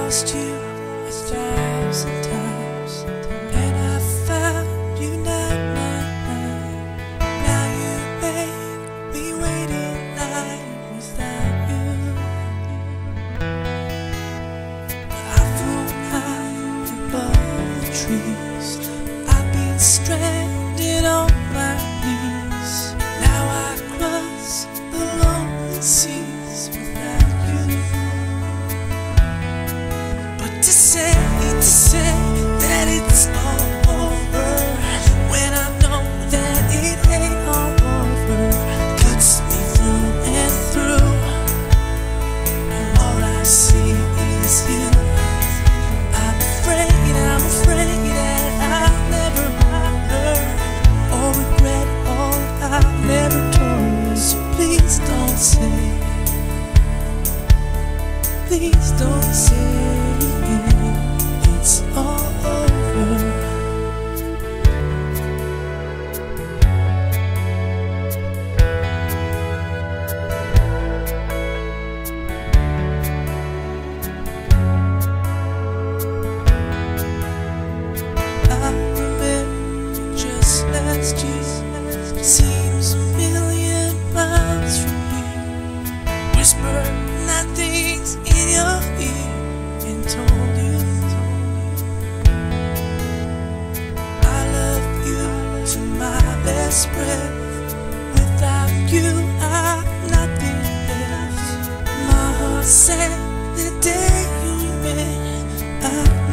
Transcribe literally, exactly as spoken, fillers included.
lost you a thousand times, and I found you not mine. Now you make me wait in line without you. I flew high above the trees, I've been stranded on my knees. Now I cross the lonely seas without you. But to say, to say that it's all over, when I know that it ain't all over, cuts me through and through, and all I see is you. I'm afraid, I'm afraid that I'll never learn or regret all I've never told. So please don't say, please don't say it's all over. I remember just last year, seems a million miles from here. Whisper nothing's in your ear and told you I love you to my best friend. Without you I'm nothing left. My heart sank the day you went. I